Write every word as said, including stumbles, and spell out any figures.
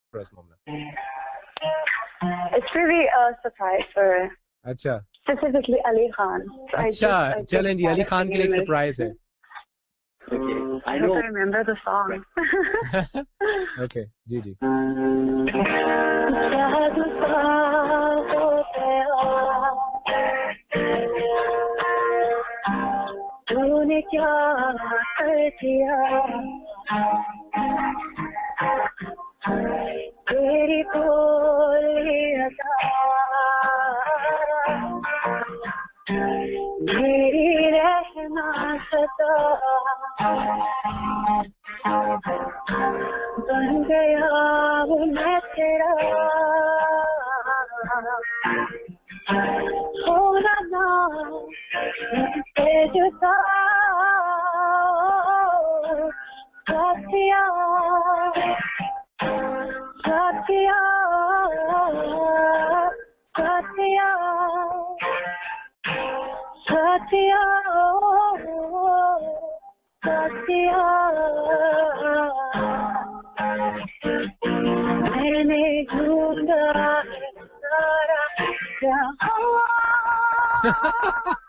for us, Momina? It's really a surprise for अच्छा specifically Ali Khan. So अच्छा चलें जी अली खान के लिए एक सरप्राइज है. Okay, I know. I remember the song. Okay, जी जी. तूने क्या कर दिया तेरी कोई अदा मेरी रहना सदा बन गया वो मैं तेरा होना ना मुझसे जुदा साथिया साथिया साथिया साथिया साथिया मैंने ढूंढा सारा जहां